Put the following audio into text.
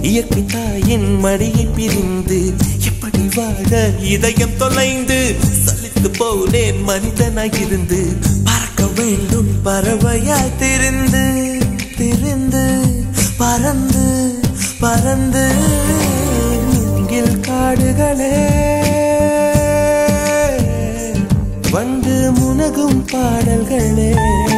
இயற்கை தாயின் மடியை பிரிந்து எப்படி வாழ இதயம் தொலைந்து சலித்து போனேன் மனிதனாயிருந்து பறக்க வேண்டும் பறவையாய் திரிந்து திரிந்து பறந்து பறந்து மூங்கில் காடுகளே வண்டு முனகும் பாடல்களே